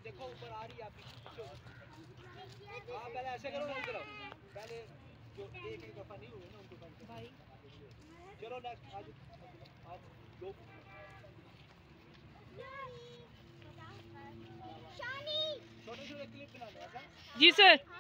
देखो ऊपर आ रही है आपकी। हाँ पहले ऐसे करो ना, इधर आओ पहले, जो एक दफा नहीं हुए ना उनको भाई। चलो नेक्स्ट, आज दो छोटे छोटे क्लिप बनाने हैं। जी सर।